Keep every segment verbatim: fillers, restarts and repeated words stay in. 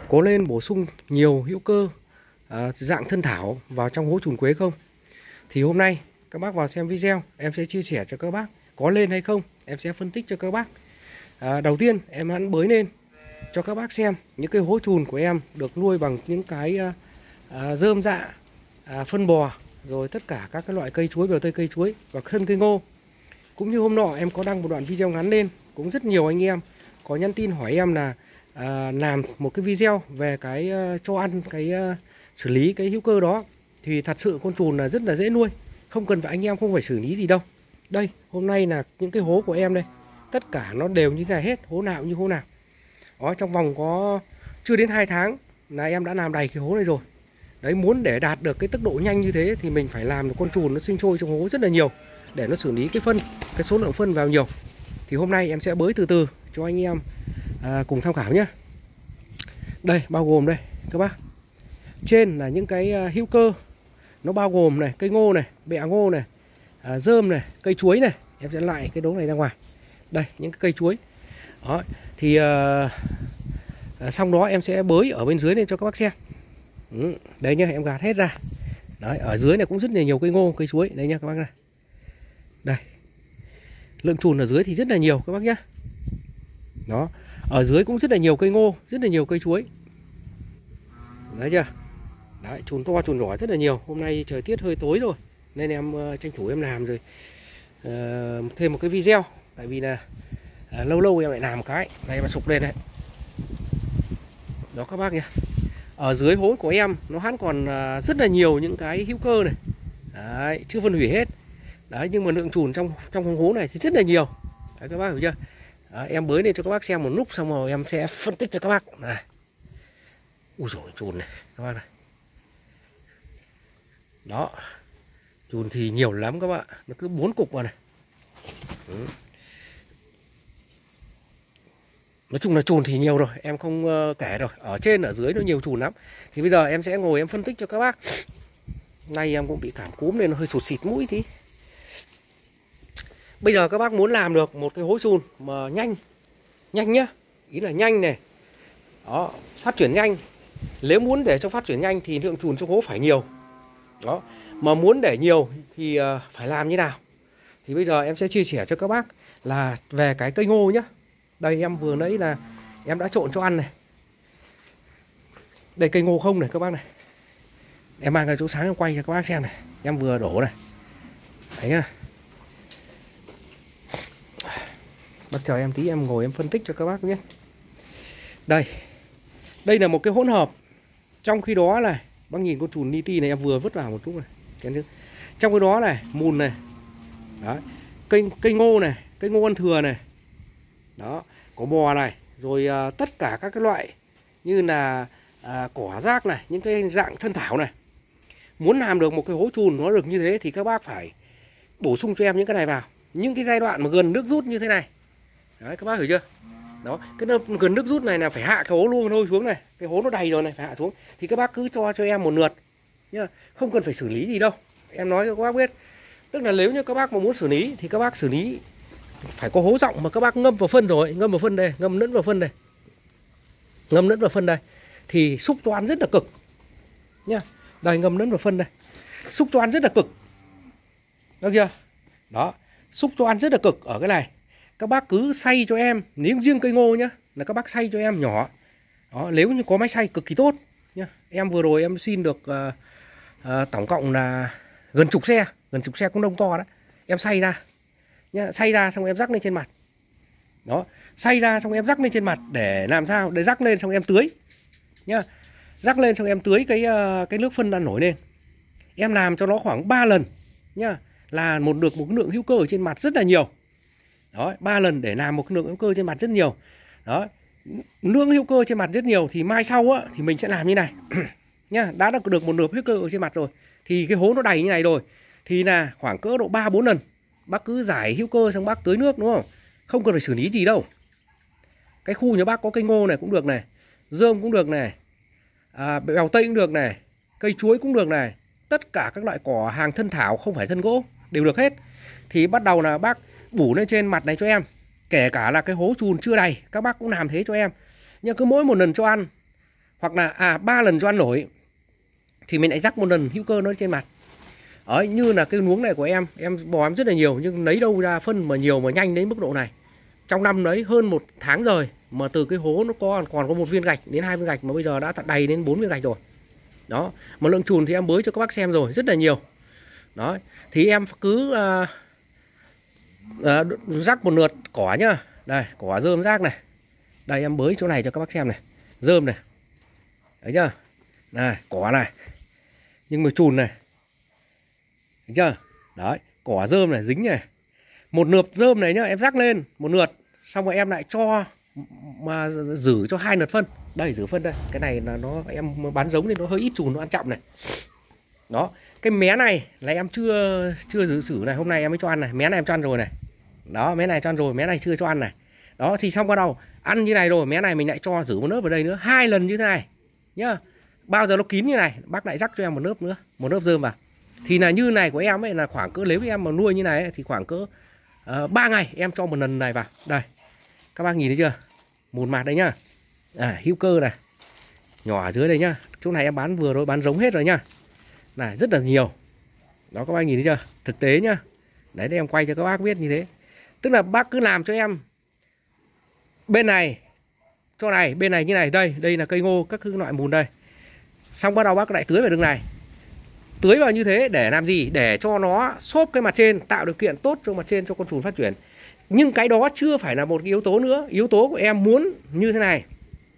có nên bổ sung nhiều hữu cơ à, dạng thân thảo vào trong hố trùn quế không? Thì hôm nay các bác vào xem video, em sẽ chia sẻ cho các bác có lên hay không, em sẽ phân tích cho các bác. À, đầu tiên em hãy bới lên cho các bác xem những cái hố trùn của em được nuôi bằng những cái à, à, rơm dạ, à, phân bò, rồi tất cả các cái loại cây chuối, bèo tây cây chuối và thân cây ngô. Cũng như hôm nọ em có đăng một đoạn video ngắn lên, cũng rất nhiều anh em có nhắn tin hỏi em là à, làm một cái video về cái uh, cho ăn cái uh, xử lý cái hữu cơ đó. Thì thật sự con trùn là rất là dễ nuôi, không cần phải anh em không phải xử lý gì đâu. Đây hôm nay là những cái hố của em đây, tất cả nó đều như thế này hết, hố nào như hố nào. Đó, trong vòng có chưa đến hai tháng là em đã làm đầy cái hố này rồi. Đấy, muốn để đạt được cái tốc độ nhanh như thế thì mình phải làm được con trùn nó sinh sôi trong hố rất là nhiều để nó xử lý cái phân, cái số lượng phân vào nhiều. Thì hôm nay em sẽ bới từ từ cho anh em à, cùng tham khảo nhé. Đây bao gồm đây các bác, trên là những cái hữu cơ, nó bao gồm này cây ngô này, bẹ ngô này, à, rơm này, cây chuối này. Em sẽ lại cái đống này ra ngoài. Đây những cái cây chuối đó. Thì à, à, xong đó em sẽ bới ở bên dưới này cho các bác xem. Ừ, đây nhá, em gạt hết ra. Đấy, ở dưới này cũng rất là nhiều cây ngô, cây chuối. Đây nhá các bác này. Đây, lượng trùn ở dưới thì rất là nhiều các bác nhá. Đó, ở dưới cũng rất là nhiều cây ngô, rất là nhiều cây chuối. Đấy chưa? Đấy, trùn to trùn nhỏ rất là nhiều. Hôm nay thời tiết hơi tối rồi nên em uh, tranh thủ em làm rồi uh, thêm một cái video. Tại vì là uh, lâu lâu em lại làm một cái này mà sụp lên đấy. Đó các bác nhá. Ở dưới hố của em nó hắn còn uh, rất là nhiều những cái hữu cơ này. Đấy, chưa phân hủy hết. Đấy, nhưng mà lượng trùn trong trong hố này thì rất là nhiều. Đấy các bác hiểu chưa? Đấy, em bới lên cho các bác xem một lúc xong rồi em sẽ phân tích cho các bác này. Ui dồi, trùn này các bác này. Đó, trùn thì nhiều lắm các bạn, nó cứ bốn cục vào này. Ừ. Nói chung là trùn thì nhiều rồi, em không uh, kể rồi. Ở trên ở dưới nó nhiều trùn lắm. Thì bây giờ em sẽ ngồi em phân tích cho các bác. Nay em cũng bị cảm cúm nên nó hơi sụt xịt mũi tí. Bây giờ các bác muốn làm được một cái hố trùn mà nhanh, nhanh nhá, ý là nhanh này. Đó, phát triển nhanh. Nếu muốn để cho phát triển nhanh thì lượng trùn trong hố phải nhiều. Đó, mà muốn để nhiều thì uh, phải làm như nào? Thì bây giờ em sẽ chia sẻ cho các bác là về cái cây ngô nhá. Đây em vừa nãy là em đã trộn cho ăn này. Đây cây ngô không này các bác này. Em mang cái chỗ sáng em quay cho các bác xem này. Em vừa đổ này. Đấy nhá. Bác chờ em tí em ngồi em phân tích cho các bác nhé. Đây. Đây là một cái hỗn hợp. Trong khi đó là bác nhìn con trùn niti này em vừa vứt vào một chút này. Trong cái đó này, mùn này. Đấy. Cây cây ngô này, cây ngô ăn thừa này. Đó, có bò này, rồi à, tất cả các cái loại như là à, cỏ rác này, những cái dạng thân thảo này. Muốn làm được một cái hố trùn nó được như thế thì các bác phải bổ sung cho em những cái này vào. Những cái giai đoạn mà gần nước rút như thế này. Đấy, các bác hiểu chưa? Đó, cái nơi gần nước rút này là phải hạ cái hố luôn thôi xuống này. Cái hố nó đầy rồi này, phải hạ xuống. Thì các bác cứ cho cho em một lượt nhá, không cần phải xử lý gì đâu. Em nói cho các bác biết. Tức là nếu như các bác mà muốn xử lý thì các bác xử lý phải có hố rộng mà các bác ngâm vào phân rồi, ngâm vào phân đây, ngâm lẫn vào phân đây. Ngâm lẫn vào phân đây thì xúc toan rất là cực. Nhá. Đây ngâm lẫn vào phân đây. Xúc toan rất là cực. Được chưa? Đó, xúc toan rất là cực ở cái này. Các bác cứ xay cho em, nếu riêng cây ngô nhá, là các bác xay cho em nhỏ. Đó, nếu như có máy xay cực kỳ tốt nhá. Em vừa rồi em xin được uh, uh, tổng cộng là gần chục xe, gần chục xe cũng đông to đó. Em xay ra. Nhá, xay ra xong em rắc lên trên mặt. Đó, xay ra xong em rắc lên trên mặt để làm sao? Để rắc lên xong em tưới. Nhá. Rắc lên xong em tưới cái uh, cái nước phân đang nổi lên. Em làm cho nó khoảng ba lần nhá, là một được một cái lượng hữu cơ ở trên mặt rất là nhiều. Đó, ba lần để làm một cái lượng hữu cơ trên mặt rất nhiều. Đó. Lượng hữu cơ trên mặt rất nhiều thì mai sau á thì mình sẽ làm như này. Nhá, đã được một nửa hữu cơ ở trên mặt rồi thì cái hố nó đầy như này rồi thì là khoảng cỡ độ ba bốn lần. Bác cứ giải hữu cơ xong bác tưới nước đúng không? Không cần phải xử lý gì đâu. Cái khu nhà bác có cây ngô này cũng được này, rơm cũng được này, à, bèo tây cũng được này, cây chuối cũng được này. Tất cả các loại cỏ hàng thân thảo không phải thân gỗ đều được hết. Thì bắt đầu là bác bủ lên trên mặt này cho em. Kể cả là cái hố trùn chưa đầy các bác cũng làm thế cho em. Nhưng cứ mỗi một lần cho ăn hoặc là à ba lần cho ăn nổi thì mình lại rắc một lần hữu cơ nó trên mặt. Đấy, như là cái luống này của em, em bò em rất là nhiều nhưng lấy đâu ra phân mà nhiều mà nhanh đến mức độ này. Trong năm đấy hơn một tháng rồi mà từ cái hố nó còn còn có một viên gạch đến hai viên gạch mà bây giờ đã đầy đến bốn viên gạch rồi. Đó, mà lượng chùn thì em bới cho các bác xem rồi, rất là nhiều. Đó, thì em cứ uh, uh, rắc một lượt cỏ nhá. Đây, cỏ rơm rác này. Đây em bới chỗ này cho các bác xem này. Rơm này. Đấy chưa? Này, cỏ này. Nhưng mà chùn này. Thấy chưa? Đấy, cỏ rơm này dính này. Một lượt rơm này nhá, em rắc lên một lượt, xong rồi em lại cho mà giữ cho hai lượt phân. Đây giữ phân đây. Cái này là nó em bán giống nên nó hơi ít chùn, nó ăn trọng này. Đó, cái mé này là em chưa chưa giữ xử này, hôm nay em mới cho ăn này, mé này em cho ăn rồi này. Đó, mé này cho ăn rồi, mé này chưa cho ăn này. Đó, thì xong bắt đầu ăn như này rồi, mé này mình lại cho giữ một lớp vào đây nữa, hai lần như thế này nhá. Bao giờ nó kín như này, bác lại rắc cho em một lớp nữa, một lớp rơm vào. Thì là như này của em ấy là khoảng cỡ, nếu em mà nuôi như này ấy, thì khoảng cỡ uh, ba ngày em cho một lần này vào. Đây, các bác nhìn thấy chưa? Mùn mạt đấy nhá. À, hữu cơ này. Nhỏ ở dưới đây nhá. Chỗ này em bán vừa rồi, bán giống hết rồi nhá. Này, rất là nhiều. Đó, các bác nhìn thấy chưa? Thực tế nhá. Đấy, để em quay cho các bác biết như thế. Tức là bác cứ làm cho em bên này, chỗ này, bên này như này. Đây, đây là cây ngô, các loại mùn đây. Xong bắt đầu bác lại tưới vào đường này. Tưới vào như thế để làm gì? Để cho nó xốp cái mặt trên, tạo điều kiện tốt cho mặt trên cho con trùn phát triển. Nhưng cái đó chưa phải là một cái yếu tố nữa. Yếu tố của em muốn như thế này.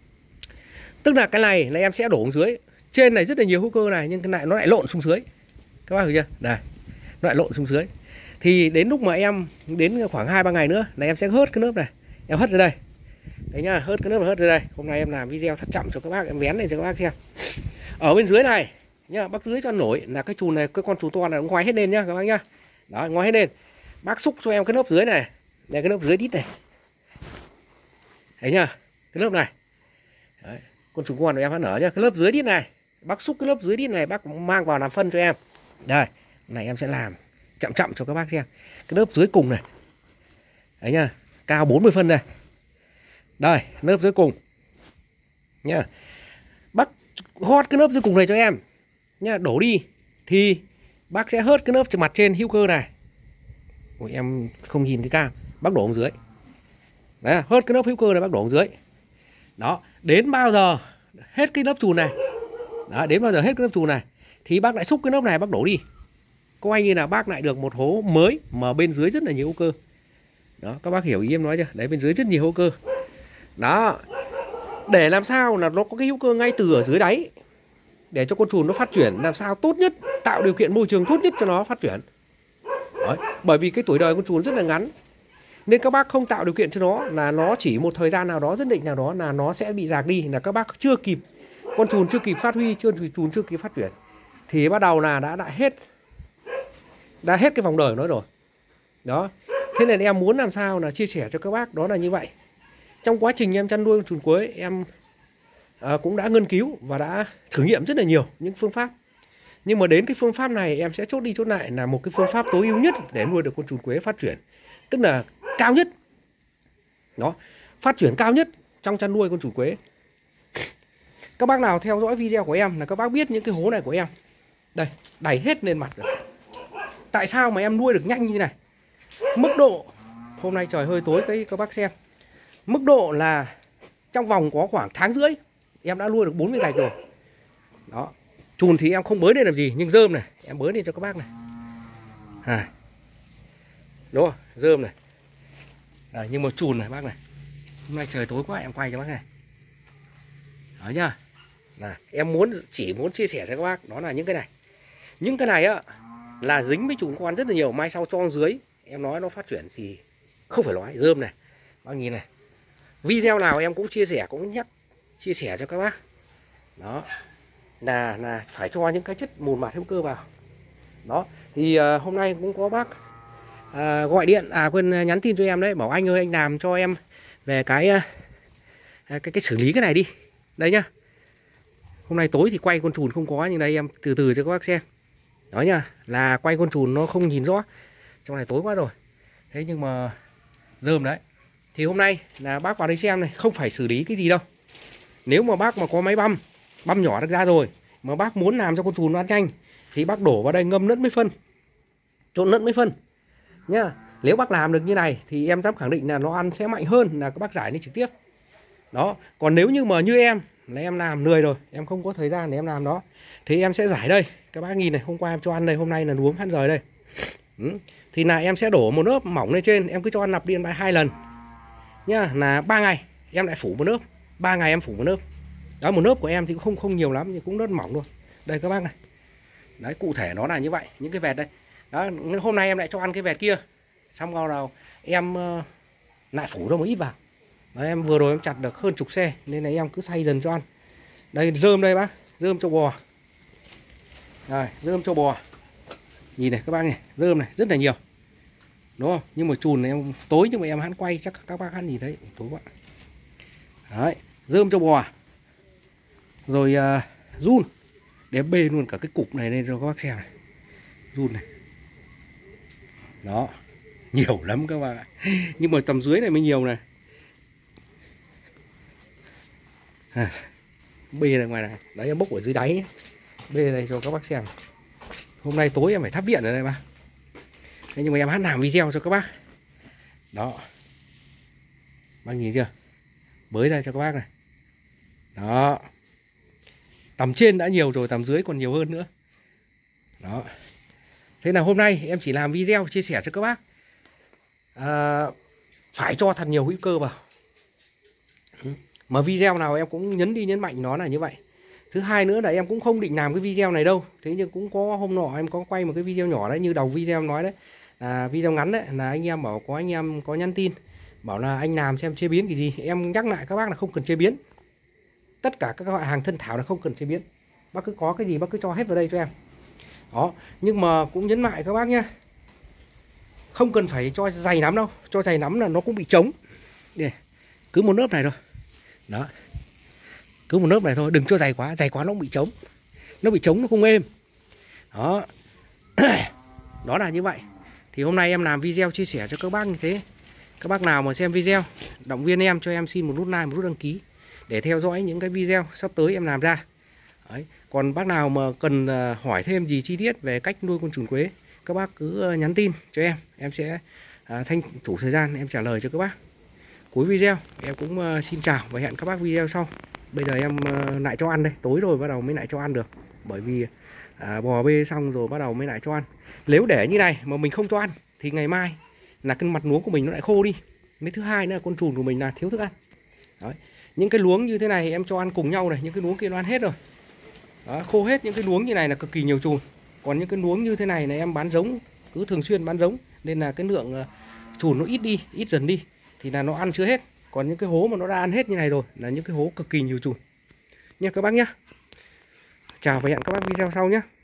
Tức là cái này là em sẽ đổ xuống dưới. Trên này rất là nhiều hữu cơ này, nhưng cái này nó lại lộn xuống dưới. Các bác hiểu chưa? Đây, nó lại lộn xuống dưới. Thì đến lúc mà em đến khoảng hai ba ngày nữa là em sẽ hớt cái lớp này. Em hớt ra đây. Đấy nhá, hớt cái lớp này hớt ra đây. Hôm nay em làm video thật chậm cho các bác, em vén lên cho các bác xem. Ở bên dưới này nhá, bác tưới cho nổi là cái chùn này, cái con chùn to này nó ngoái hết lên nhá các bác nhá. Đó, ngoái hết lên. Bác xúc cho em cái lớp dưới này. Đây, cái lớp dưới đít này. Đấy nhá, cái lớp này. Đấy, con trùng con của em nó nở nhá, cái lớp dưới đít này. Bác xúc cái lớp dưới đít này bác mang vào làm phân cho em. Đây, này em sẽ làm chậm chậm cho các bác xem. Cái lớp dưới cùng này. Đấy nhá, cao bốn mươi phân này. Đây, lớp dưới cùng. Nhá. Bác hót cái lớp dưới cùng này cho em. Nhá, đổ đi thì bác sẽ hớt cái lớp mặt trên hữu cơ này. Ôi, em không nhìn cái cam. Bác đổ xuống dưới. Đấy, hớt cái lớp hữu cơ này bác đổ xuống dưới. Đó, đến bao giờ hết cái lớp chùn này. Đó, đến bao giờ hết cái lớp chùn này thì bác lại xúc cái lớp này bác đổ đi. Coi như là bác lại được một hố mới mà bên dưới rất là nhiều hữu cơ. Đó, các bác hiểu ý em nói chưa? Đấy, bên dưới rất nhiều hữu cơ. Đó, để làm sao là nó có cái hữu cơ ngay từ ở dưới đáy, để cho con trùn nó phát triển làm sao tốt nhất, tạo điều kiện môi trường tốt nhất cho nó phát triển. Đấy, bởi vì cái tuổi đời con trùn rất là ngắn, nên các bác không tạo điều kiện cho nó là nó chỉ một thời gian nào đó nhất định nào đó là nó sẽ bị rạc đi, là các bác chưa kịp, con trùn chưa kịp phát huy, chưa trùn chưa kịp phát triển thì bắt đầu là đã đã hết đã hết cái vòng đời của nó rồi. Đó, thế nên em muốn làm sao là chia sẻ cho các bác đó là như vậy. Trong quá trình em chăn nuôi trùn quế, em à, cũng đã nghiên cứu và đã thử nghiệm rất là nhiều những phương pháp. Nhưng mà đến cái phương pháp này em sẽ chốt đi chốt lại là một cái phương pháp tối ưu nhất để nuôi được con trùn quế phát triển, tức là cao nhất. Đó, phát triển cao nhất trong chăn nuôi con trùn quế. Các bác nào theo dõi video của em là các bác biết những cái hố này của em. Đây, đầy hết lên mặt rồi. Tại sao mà em nuôi được nhanh như này? Mức độ, hôm nay trời hơi tối cái các bác xem. Mức độ là trong vòng có khoảng tháng rưỡi em đã nuôi được bốn mươi gạch rồi. Đó, chùn thì em không bới lên làm gì, nhưng rơm này em bới lên cho các bác này. À, đúng không? Rơm này. À, nhưng mà chùn này bác này. Hôm nay trời tối quá em quay cho bác này. Đó nhá. Là em muốn chỉ muốn chia sẻ cho các bác đó là những cái này. Những cái này á là dính với trùng con rất là nhiều, mai sau cho dưới em nói nó phát triển thì không phải nói. Rơm này, bác nhìn này. Video nào em cũng chia sẻ, cũng nhắc chia sẻ cho các bác. Đó, là là phải cho những cái chất mùn mạt hữu cơ vào. Đó, thì uh, hôm nay cũng có bác uh, gọi điện, à quên nhắn tin cho em đấy, bảo anh ơi anh làm cho em về cái uh, cái cái xử lý cái này đi. Đây nhá. Hôm nay tối thì quay con trùn không có, nhưng đây em từ từ cho các bác xem. Đó nhá, là quay con trùn nó không nhìn rõ. Trong này tối quá rồi. Thế nhưng mà rơm đấy. Thì hôm nay là bác vào đây xem này, không phải xử lý cái gì đâu. Nếu mà bác mà có máy băm băm nhỏ được ra rồi, mà bác muốn làm cho con trùn nó ăn nhanh thì bác đổ vào đây ngâm nứt mới phân, trộn nứt mới phân nhá. Nếu bác làm được như này thì em dám khẳng định là nó ăn sẽ mạnh hơn là các bác rải lên trực tiếp. Đó, còn nếu như mà như em là em làm lười rồi, em không có thời gian để em làm đó, thì em sẽ rải đây. Các bác nhìn này, hôm qua em cho ăn đây, hôm nay là uống phát rời đây. Ừ. Thì là em sẽ đổ một lớp mỏng lên trên, em cứ cho ăn lặp đi lại hai lần nhá, là ba ngày em lại phủ một lớp, ba ngày em phủ một lớp. Đó, một lớp của em thì cũng không không nhiều lắm, nhưng cũng rất mỏng thôi. Đây các bác này. Đấy, cụ thể nó là như vậy, những cái vẹt đây. Đó, hôm nay em lại cho ăn cái vẹt kia, xong rồi nào em uh, lại phủ đâu một ít vào. Đấy, em vừa rồi em chặt được hơn chục xe nên là em cứ xay dần cho ăn. Đây rơm đây bác, rơm cho bò. Rồi, rơm cho bò. Nhìn này các bác này, rơm này rất là nhiều. Đúng không? Nhưng mà chùn này em tối nhưng mà em hắn quay chắc các bác hắn nhìn thấy tối quá. Đấy, rơm cho bò. Rồi uh, run. Để em bê luôn cả cái cục này lên cho các bác xem này. Run này. Đó, nhiều lắm các bạn ạ. Nhưng mà tầm dưới này mới nhiều này. À, bê ra ngoài này. Đấy em bốc ở dưới đáy nhé. Bê đây cho các bác xem. Hôm nay tối em phải thắp điện ở đây bác. Thế nhưng mà em hát làm video cho các bác. Đó. Bác nhìn chưa? Bới ra cho các bác này. Đó. Tầm trên đã nhiều rồi, tầm dưới còn nhiều hơn nữa. Đó. Thế là hôm nay em chỉ làm video chia sẻ cho các bác. À, phải cho thật nhiều hữu cơ vào. Mà video nào em cũng nhấn đi nhấn mạnh nó là như vậy. Thứ hai nữa là em cũng không định làm cái video này đâu. Thế nhưng cũng có hôm nọ em có quay một cái video nhỏ đấy, như đầu video em nói đấy, là video ngắn đấy, là anh em bảo có anh em có nhắn tin bảo là anh làm xem chế biến cái gì. Em nhắc lại các bác là không cần chế biến. Tất cả các loại hàng thân thảo là không cần chế biến. Bác cứ có cái gì bác cứ cho hết vào đây cho em. Đó, nhưng mà cũng nhấn mạnh các bác nhé, không cần phải cho dày lắm đâu. Cho dày lắm là nó cũng bị trống. Đây, cứ một lớp này thôi. Đó, cứ một lớp này thôi, đừng cho dày quá, dày quá nó cũng bị trống. Nó bị trống nó không êm. Đó. Đó là như vậy. Thì hôm nay em làm video chia sẻ cho các bác như thế. Các bác nào mà xem video, động viên em cho em xin một nút like, một nút đăng ký để theo dõi những cái video sắp tới em làm ra. Đấy. Còn bác nào mà cần hỏi thêm gì chi tiết về cách nuôi con trùn quế, các bác cứ nhắn tin cho em. Em sẽ à, tranh thủ thời gian em trả lời cho các bác. Cuối video em cũng uh, xin chào và hẹn các bác video sau. Bây giờ em uh, lại cho ăn đây, tối rồi bắt đầu mới lại cho ăn được. Bởi vì uh, bò bê xong rồi bắt đầu mới lại cho ăn. Nếu để như này mà mình không cho ăn thì ngày mai là cái mặt luống của mình nó lại khô đi. Mấy thứ hai nữa là con trùn của mình là thiếu thức ăn. Đấy. Những cái luống như thế này em cho ăn cùng nhau này, những cái luống kia nó ăn hết rồi. Đó, khô hết những cái luống như này là cực kỳ nhiều trùn. Còn những cái luống như thế này là em bán giống, cứ thường xuyên bán giống, nên là cái lượng uh, trùn nó ít đi, ít dần đi. Thì là nó ăn chưa hết. Còn những cái hố mà nó đã ăn hết như này rồi là những cái hố cực kỳ nhiều trùn nha các bác nhé. Chào và hẹn các bác video sau nhé.